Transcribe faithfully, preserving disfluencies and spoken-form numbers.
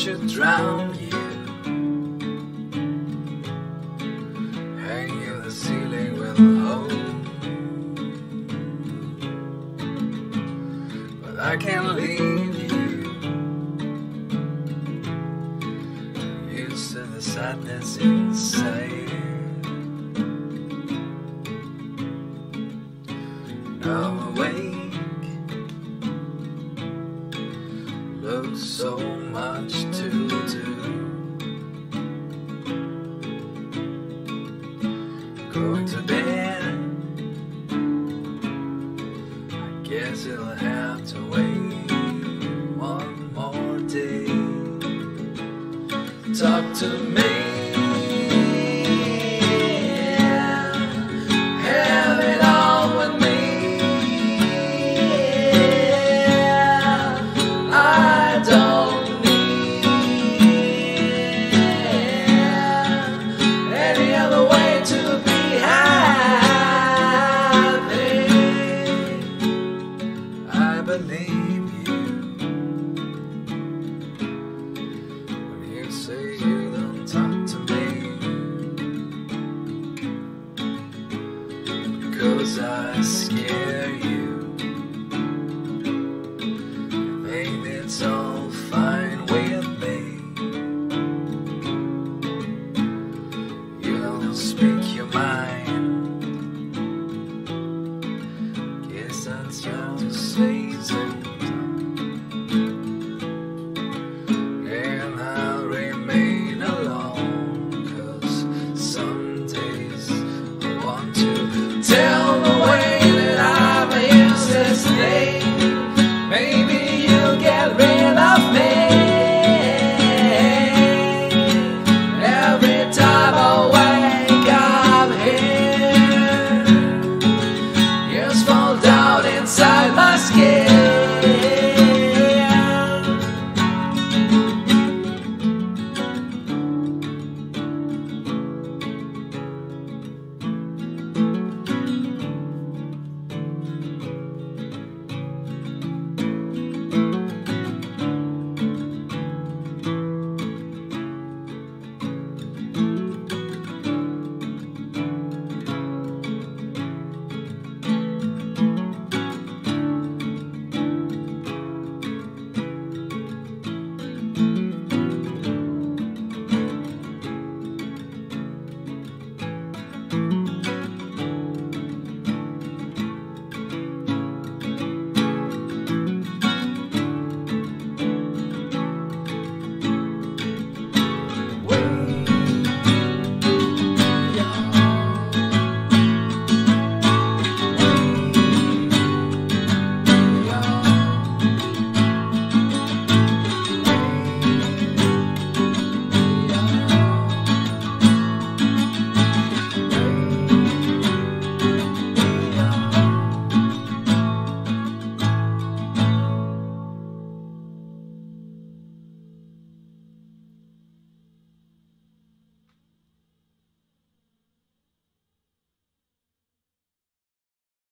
should drown you, hanging in the ceiling with a hole. But I can't leave you, used to the sadness inside. Now I'm awake, looks so much to do. Going to bed, I guess it'll have to wait one more day. Talk to me, have it all with me. I don't need any other way to be happy. I believe you when you say you don't talk to me, 'cause I scare you.